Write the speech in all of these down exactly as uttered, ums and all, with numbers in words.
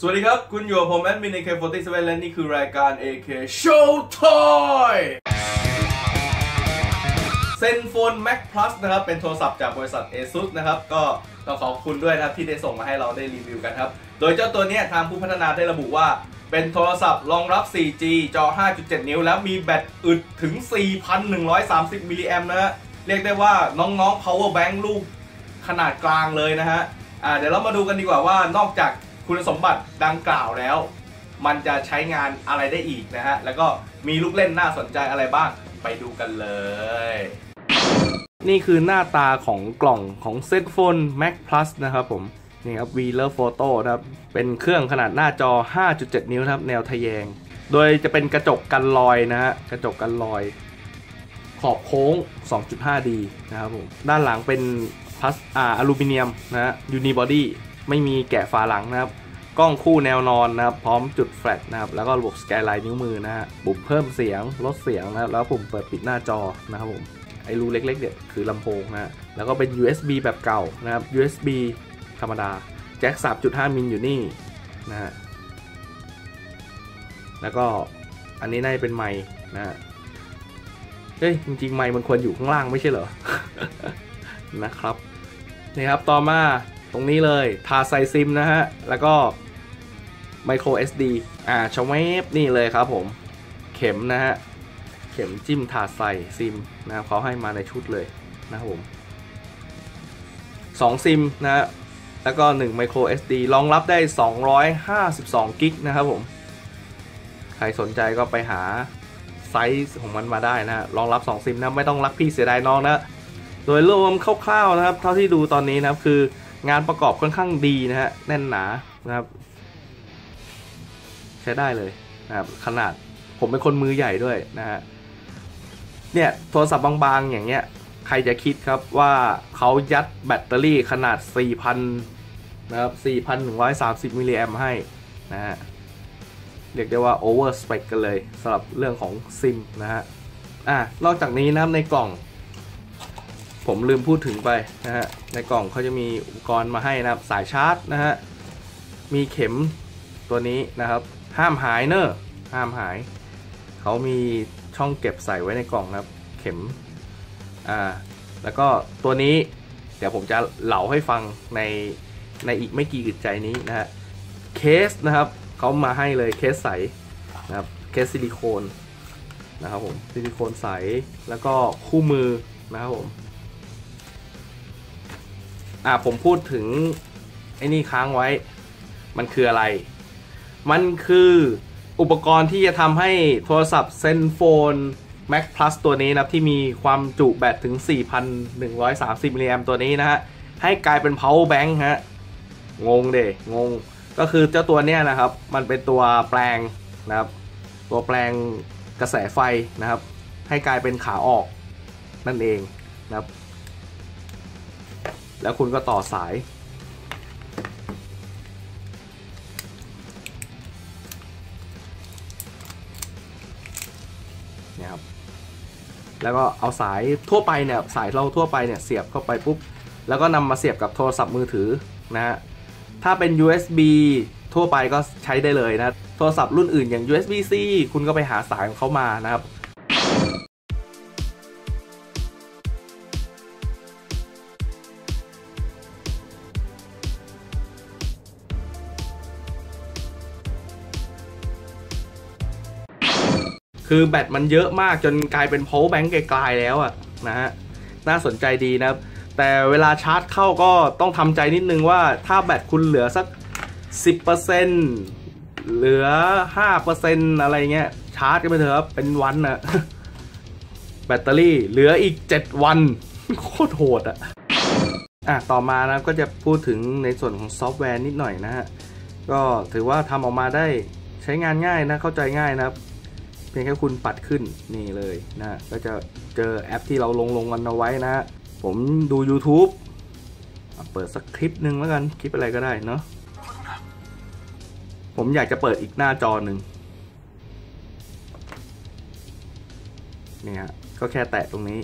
สวัสดีครับคุณอยู่กับผมแอดมิน เอ เค สี่สิบเจ็ด และนี่คือรายการ เอ เค Show Toy Zenfone Max Plus นะครับเป็นโทรศัพท์จากบริษัท ASUS นะครับก็ต้องขอบคุณด้วยนะครับที่ได้ส่งมาให้เราได้รีวิวกันครับโดยเจ้าตัวนี้ทางผู้พัฒนาได้ระบุว่าเป็นโทรศัพท์รองรับ โฟร์จี จอ ห้าจุดเจ็ด นิ้วแล้วมีแบตอึดถึง สี่พันหนึ่งร้อยสามสิบ มิลลิแอมป์นะฮะเรียกได้ว่าน้องๆ power bank ลูกขนาดกลางเลยนะฮะอ่าเดี๋ยวเรามาดูกันดีกว่าว่านอกจากคุณสมบัติดังกล่าวแล้วมันจะใช้งานอะไรได้อีกนะฮะแล้วก็มีลูกเล่นน่าสนใจอะไรบ้างไปดูกันเลยนี่คือหน้าตาของกล่องของ Zenfone Max Plus นะครับผมนี่ครับ We Love Photo นะครับเป็นเครื่องขนาดหน้าจอ ห้าจุดเจ็ด นิ้วครับแนวทะแยงโดยจะเป็นกระจกกันรอยนะฮะกระจกกันรอยขอบโค้ง สองจุดห้าดี นะครับผมด้านหลังเป็นพลาสอ่าอลูมิเนียมนะฮะยูนิบอดี้ไม่มีแกะฝาหลังนะครับกล้องคู่แนวนอนนะครับพร้อมจุดแฟลชนะครับแล้วก็ระบบสแกนลายนิ้วมือนะฮะปุ่มเพิ่มเสียงลดเสียงนะแล้วปุ่มเปิดปิดหน้าจอนะครับผมไอ้รูเล็กๆเนี่ยคือลำโพงนะแล้วก็เป็น ยู เอส บี แบบเก่านะครับ ยู เอส บี ธรรมดาแจ็ค สามจุดห้า มิลอยู่นี่นะฮะแล้วก็อันนี้น่าจะเป็นไมค์นะฮะเฮ้ยจริงๆไมค์มันควรอยู่ข้างล่างไม่ใช่เหรอ นะครับนี่ครับต่อมาตรงนี้เลยถาดใส่ซิมนะฮะแล้วก็ micro เอส ดี อ่าชวบนี่เลยครับผมเข็มนะฮะเข็มจิ้มถาดใส่ซิมนะครับเขาให้มาในชุดเลยนะครับผมสองซิมนะฮะแล้วก็หนึ่ง micro เอส ดี รองรับได้สองร้อยห้าสิบสองกิกนะครับผมใครสนใจก็ไปหาไซส์ของมันมาได้นะฮะรองรับสองซิมนะไม่ต้องรักพี่เสียดายน้องนะโดยรวมคร่าวๆนะครับเท่าที่ดูตอนนี้นะครับคืองานประกอบค่อนข้างดีนะฮะแน่นหนานะครับใช้ได้เลยนะครับขนาดผมเป็นคนมือใหญ่ด้วยนะฮะเนี่ยโทรศัพท์บางๆอย่างเงี้ยใครจะคิดครับว่าเขายัดแบตเตอรี่ขนาด สี่พัน นะครับ สี่พันหนึ่งร้อยสามสิบ มิลลิแอมป์ให้นะฮะเรียกได้ว่าโอเวอร์สเปคกันเลยสำหรับเรื่องของซิมนะฮะอ่ะนอกจากนี้นะครับในกล่องผมลืมพูดถึงไปนะฮะในกล่องเขาจะมีอุปกรณ์มาให้นะครับสายชาร์จนะฮะมีเข็มตัวนี้นะครับห้ามหายเนอะห้ามหายเขามีช่องเก็บใส่ไว้ในกล่องนะครับเข็มอ่าแล้วก็ตัวนี้เดี๋ยวผมจะเล่าให้ฟังในในอีกไม่กี่อึดใจนี้นะฮะเคสนะครับเขามาให้เลยเคสใสนะครับเคสซิลิโคนนะครับผมซิลิโคนใสแล้วก็คู่มือนะครับผมอ่าผมพูดถึงไอ้นี่ค้างไว้มันคืออะไรมันคืออุปกรณ์ที่จะทำให้โทรศัพท์ Zenfone Max Plus ตัวนี้นะที่มีความจุแบตถึง สี่พันหนึ่งร้อยสามสิบ มิลลิแอมป์ตัวนี้นะฮะให้กลายเป็น power bank ฮะงงเด้งงก็คือเจ้าตัวเนี้ยนะครับมันเป็นตัวแปลงนะครับตัวแปลงกระแสไฟนะครับให้กลายเป็นขาออกนั่นเองนะครับแล้วคุณก็ต่อสายเนี่ยครับแล้วก็เอาสายทั่วไปเนี่ยสายเราทั่วไปเนี่ยเสียบเข้าไปปุ๊บแล้วก็นำมาเสียบกับโทรศัพท์มือถือนะฮะถ้าเป็น ยู เอส บี ทั่วไปก็ใช้ได้เลยนะโทรศัพท์รุ่นอื่นอย่าง ยู เอส บี ซี คุณก็ไปหาสายของเขามานะครับคือแบตมันเยอะมากจนกลายเป็น power bank ไกลๆแล้วอะนะฮะน่าสนใจดีนะครับแต่เวลาชาร์จเข้าก็ต้องทำใจนิดนึงว่าถ้าแบตคุณเหลือสัก สิบเปอร์เซ็นต์ เหลือ ห้าเปอร์เซ็นต์ อะไรเงี้ยชาร์จกันไปเถอะครับเป็นวันนะแบตเตอรี่เหลืออีกเจ็ดวันโคตรโหดอะอ่ะต่อมานะก็จะพูดถึงในส่วนของซอฟต์แวร์นิดหน่อยนะฮะก็ถือว่าทำออกมาได้ใช้งานง่ายนะเข้าใจง่ายนะครับเพียงแค่คุณปัดขึ้นนี่เลยนะก็จะเจอแอปที่เราลงลงกันเอาไว้นะผมดู YouTube เปิดสักคลิปหนึ่งแล้วกันคลิปอะไรก็ได้เนาะผมอยากจะเปิดอีกหน้าจอหนึ่งนี่ฮะก็แค่แตะตรงนี้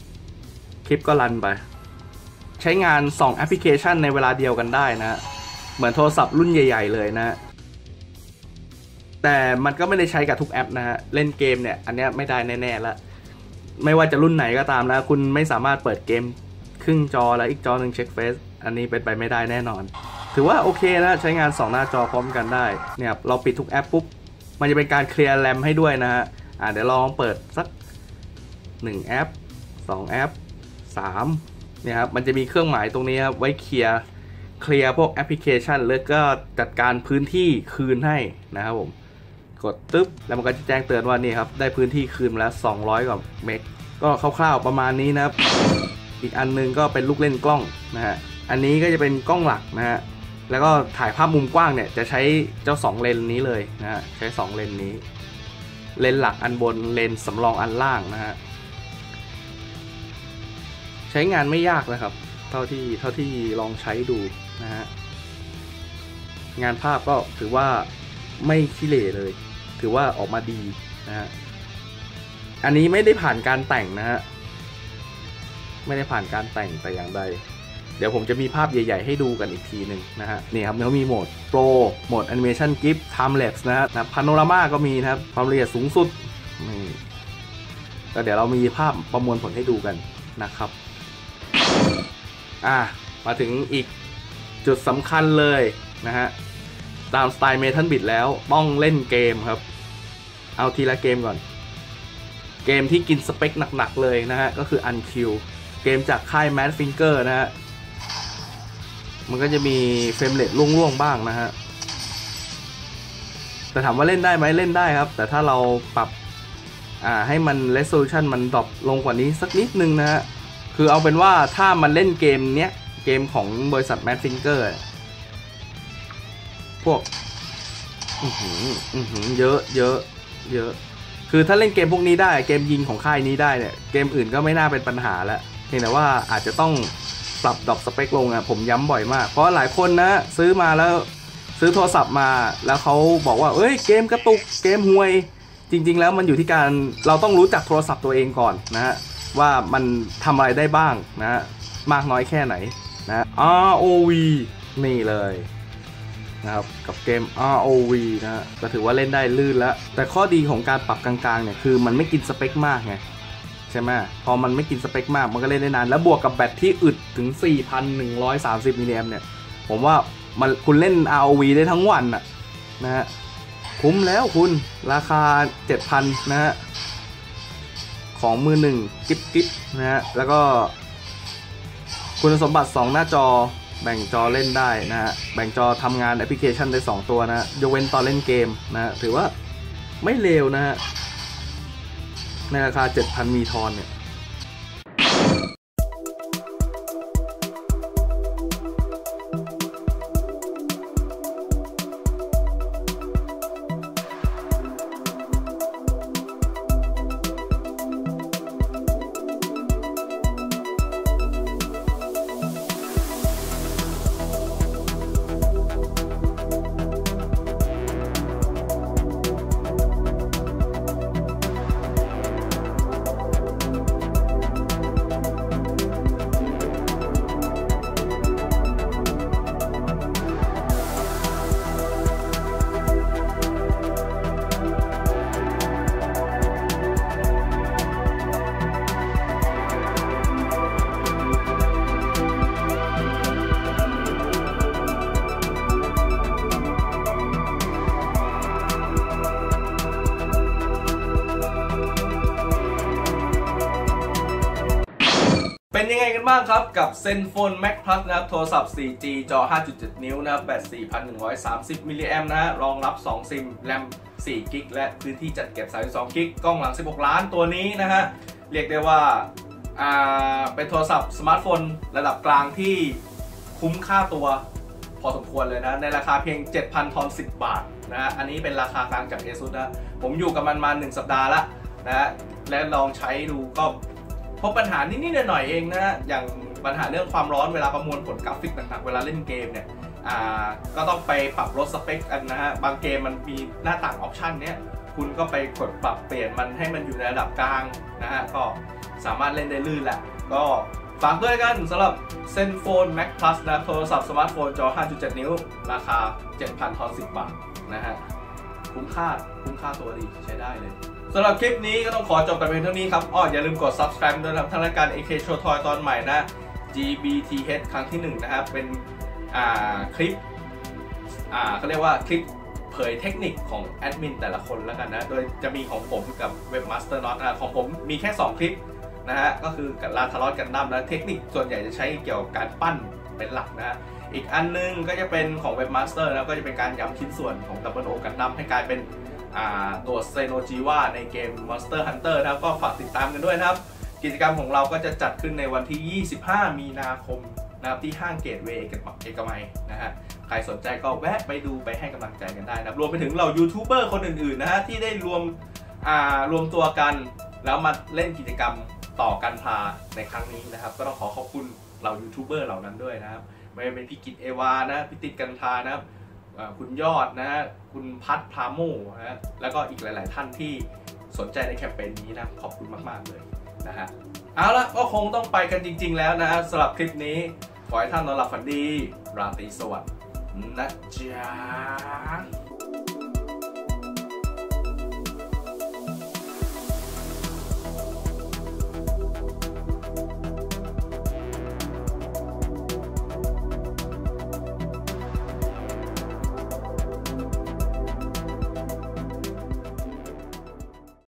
คลิปก็รันไปใช้งานสองแอปพลิเคชันในเวลาเดียวกันได้นะเหมือนโทรศัพท์รุ่นใหญ่ๆเลยนะแต่มันก็ไม่ได้ใช้กับทุกแอปนะฮะเล่นเกมเนี่ยอันนี้ไม่ได้แน่ๆแล้วไม่ว่าจะรุ่นไหนก็ตามนะคุณไม่สามารถเปิดเกมครึ่งจอแล้วอีกจอหนึ่งเช็คเฟซอันนี้เป็นไปไม่ได้แน่นอนถือว่าโอเคนะใช้งานสองหน้าจอพร้อมกันได้เนี่ยเราปิดทุกแอปปุ๊บมันจะเป็นการเคลียร์แรมให้ด้วยนะฮะอ่าเดี๋ยวลองเปิดสักหนึ่งแอปสองแอปสามเนี่ยครับมันจะมีเครื่องหมายตรงนี้ครับไว้เคลียร์เคลียร์พวกแอปพลิเคชันแล้วก็จัดการพื้นที่คืนให้นะครับผมกดตึ๊บแล้วมันก็จะแจ้งเตือนว่านี่ครับได้พื้นที่คืนมาแล้วสองร้อยกว่าเมกก็คร่าวๆประมาณนี้นะครับอีกอันนึงก็เป็นลูกเล่นกล้องนะฮะอันนี้ก็จะเป็นกล้องหลักนะฮะแล้วก็ถ่ายภาพมุมกว้างเนี่ยจะใช้เจ้าสองเลนนี้เลยนะฮะใช้สองเลนนี้เลนหลักอันบนเลนสำรองอันล่างนะฮะใช้งานไม่ยากนะครับเท่าที่เท่าที่ลองใช้ดูนะฮะงานภาพก็ถือว่าไม่ขี้เหร่เลยถือว่าออกมาดีนะฮะอันนี้ไม่ได้ผ่านการแต่งนะฮะไม่ได้ผ่านการแต่งแต่อย่างใดเดี๋ยวผมจะมีภาพใหญ่ๆให้ดูกันอีกทีหนึ่งนะฮะนี่ครับเขามีโหมดโปรโหมดแอนิเมชันกิฟต์ไทม์แลปส์นะฮะพาโนรามาก็มีนะครับความละเอียดสูงสุดนี่ก็เดี๋ยวเรามีภาพประมวลผลให้ดูกันนะครับอ่ะมาถึงอีกจุดสำคัญเลยนะฮะตามสไตล์เมทัลบิดแล้วต้องเล่นเกมครับเอาทีละเกมก่อนเกมที่กินสเปคหนักๆเลยนะฮะก็คือ Unkill เกมจากค่าย Mad Finger นะฮะมันก็จะมีเฟรมเรทล่วงๆบ้างนะฮะแต่ถามว่าเล่นได้ไหมเล่นได้ครับแต่ถ้าเราปรับอ่าให้มัน resolution มันดรอปลงกว่านี้สักนิดนึงนะฮะคือเอาเป็นว่าถ้ามันเล่นเกมเนี้ยเกมของบริษัท Mad Finger พวกอื้อหืออื้อหือเยอะเยอะเยอะคือถ้าเล่นเกมพวกนี้ได้เกมยิงของค่ายนี้ได้เนี่ยเกมอื่นก็ไม่น่าเป็นปัญหาแล้วเพียงแต่ว่าอาจจะต้องปรับดรอปสเปคลงอ่ะผมย้ำบ่อยมากเพราะหลายคนนะซื้อมาแล้วซื้อโทรศัพท์มาแล้วเขาบอกว่าเอ้ยเกมกระตุกเกมห่วยจริงๆแล้วมันอยู่ที่การเราต้องรู้จักโทรศัพท์ตัวเองก่อนนะฮะว่ามันทำอะไรได้บ้างนะฮะมากน้อยแค่ไหนนะ อาร์ โอ วี นี่เลยนะครับกับเกม อาร์ โอ วี นะฮะก็ถือว่าเล่นได้ลื่นแล้วแต่ข้อดีของการปรับกลางๆเนี่ยคือมันไม่กินสเปคมากไงใช่ไหมพอมันไม่กินสเปคมากมันก็เล่นได้นานแล้วบวกกับแบตที่อึดถึง สี่พันหนึ่งร้อยสามสิบ มิลลิแอมป์เนี่ยผมว่ามันคุณเล่น อาร์ โอ วี ได้ทั้งวันน่ะนะฮะคุ้มแล้วคุณราคา เจ็ดพัน นะฮะของมือหนึ่งกิ๊บกิ๊บนะฮะแล้วก็คุณสมบัติสองหน้าจอแบ่งจอเล่นได้นะฮะแบ่งจอทำงานแอปพลิเคชันได้สองตัวนะยกเว้นตอนเล่นเกมนะถือว่าไม่เลวนะฮะในราคา เจ็ดพัน มีทอนเนี่ยเป็นยังไงกันบ้างครับกับ Zenfone Max Plus นะครับโทรศัพท์ โฟร์จี จอ ห้าจุดเจ็ด นิ้วนะครับแบต สี่พันหนึ่งร้อยสามสิบ มิลลิแอมป์นะฮะรองรับ สอง ซิม แรม สี่กิก และพื้นที่จัดเก็บ สามสิบสอง กิก กล้องหลัง สิบหก ล้านตัวนี้นะฮะเรียกได้ว่าอ่าเป็นโทรศัพท์สมาร์ทโฟนระดับกลางที่คุ้มค่าตัวพอสมควรเลยนะในราคาเพียง เจ็ดพัน ทอน สิบ บาทนะฮะอันนี้เป็นราคากลางจาก ASUS นะผมอยู่กับมันมาหนึ่งสัปดาห์ละนะฮะและลองใช้ดูก็พบปัญหานิดๆหน่อยๆเองนะฮะอย่างปัญหาเรื่องความร้อนเวลาประมวลผลกราฟิกหนักๆเวลาเล่นเกมเนี่ยอ่าก็ต้องไปปรับลดสเปคกันนะฮะบางเกมมันมีหน้าต่างออปชันเนี้ยคุณก็ไปกดปรับเปลี่ยนมันให้มันอยู่ในระดับกลางนะฮะก็สามารถเล่นได้ลื่นแหละก็ฝากด้วยกันสำหรับ Zenfone Max Plus นะโทรศัพท์สมาร์ทโฟนจอ ห้าจุดเจ็ด นิ้วราคา เจ็ดพันสิบบาทนะฮะคุ้มค่าคุ้มค่าตัวดีใช้ได้เลยสำหรับคลิปนี้ก็ต้องขอจบแต่เพียงเท่านี้ครับอ้ออย่าลืมกด Subscribe ด้วยนะครับทางรายการ เอ เค Show Toy ตอนใหม่นะ จี บี ที เอช ครั้งที่หนึ่งนะครับเป็นอ่าคลิปอ่าเขาเรียกว่าคลิปเผยเทคนิคของแอดมินแต่ละคนแล้วกันนะโดยจะมีของผมกับ Webmaster Not นะของผมมีแค่สองคลิปนะฮะก็คือลาทารอสกันดั้มแล้วเทคนิคส่วนใหญ่จะใช้เกี่ยวกับการปั้นเป็นหลักนะอีกอันนึงก็จะเป็นของ Webmaster แล้วก็จะเป็นการย้ำชิ้นส่วนของ Double O กันดั้มให้กลายเป็นตัวเซโนจิวาในเกม Monster Hunter นะครับก็ฝากติดตามกันด้วยนะครับกิจกรรมของเราก็จะจัดขึ้นในวันที่ยี่สิบห้ามีนาคมนะครับที่ห้างเกตเวย์เอกมัยนะฮะใครสนใจก็แวะไปดูไปให้กำลังใจกันได้นะครับรวมไปถึงเรายูทูบเบอร์คนอื่นๆนะฮะที่ได้รวมรวมตัวกันแล้วมาเล่นกิจกรรมต่อกันพาในครั้งนี้นะครับก็ต้องขอขอบคุณเรายูทูบเบอร์เหล่านั้นด้วยนะครับไม่ว่าเป็นพี่กิตเอวานะพี่ติดกันพานะครับคุณยอดนะคุณพัทพาโมนะแล้วก็อีกหลายๆท่านที่สนใจในแคมเปญนี้นะขอบคุณมากๆเลยนะฮะเอาละก็คงต้องไปกันจริงๆแล้วนะสำหรับคลิปนี้ขอให้ท่านนอนหลับฝันดีราตรีสวัสดิ์นะจ๊ะ